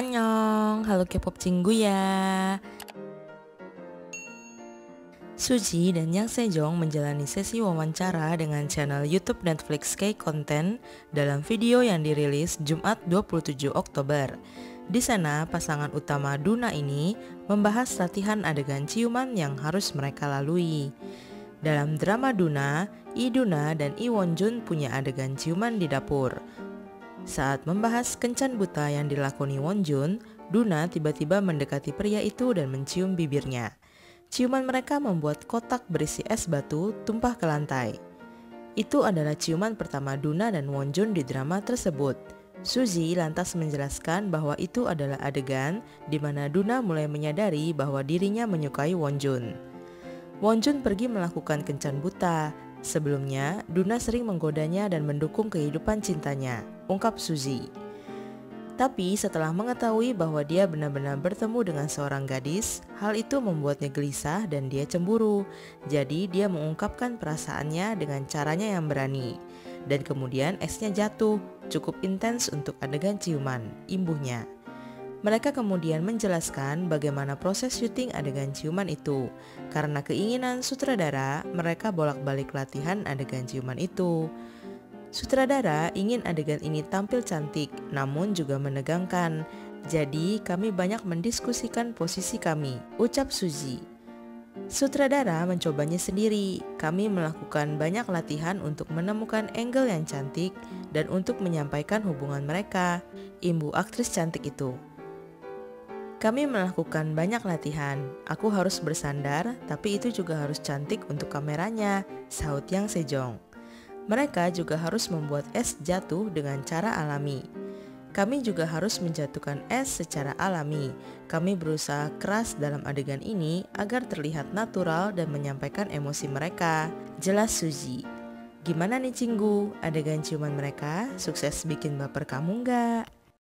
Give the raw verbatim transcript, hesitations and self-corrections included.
Annyeong, halo K-pop Cinggu ya. Suzy dan Yang Sejong menjalani sesi wawancara dengan channel YouTube Netflix K-Content dalam video yang dirilis Jumat dua puluh tujuh Oktober. Di sana, pasangan utama Duna ini membahas latihan adegan ciuman yang harus mereka lalui. Dalam drama Duna, Lee Duna dan Lee Won-jun punya adegan ciuman di dapur. Saat membahas kencan buta yang dilakoni Won-jun, Duna tiba-tiba mendekati pria itu dan mencium bibirnya. Ciuman mereka membuat kotak berisi es batu tumpah ke lantai. Itu adalah ciuman pertama Duna dan Won-jun di drama tersebut. Suzy lantas menjelaskan bahwa itu adalah adegan di mana Duna mulai menyadari bahwa dirinya menyukai Won-jun. Won-jun pergi melakukan kencan buta. Sebelumnya, Duna sering menggodanya dan mendukung kehidupan cintanya, ungkap Suzy. Tapi setelah mengetahui bahwa dia benar-benar bertemu dengan seorang gadis, hal itu membuatnya gelisah dan dia cemburu. Jadi dia mengungkapkan perasaannya dengan caranya yang berani. Dan kemudian esnya jatuh, cukup intens untuk adegan ciuman, imbuhnya. Mereka kemudian menjelaskan bagaimana proses syuting adegan ciuman itu. Karena keinginan sutradara, mereka bolak-balik latihan adegan ciuman itu. Sutradara ingin adegan ini tampil cantik, namun juga menegangkan. Jadi kami banyak mendiskusikan posisi kami, ucap Suzy. Sutradara mencobanya sendiri. Kami melakukan banyak latihan untuk menemukan angle yang cantik dan untuk menyampaikan hubungan mereka, imbu aktris cantik itu. Kami melakukan banyak latihan. Aku harus bersandar, tapi itu juga harus cantik untuk kameranya, sahut Yang Sejong. Mereka juga harus membuat es jatuh dengan cara alami. Kami juga harus menjatuhkan es secara alami. Kami berusaha keras dalam adegan ini agar terlihat natural dan menyampaikan emosi mereka, jelas Suzy. Gimana nih Cinggu, adegan ciuman mereka sukses bikin baper kamu nggak?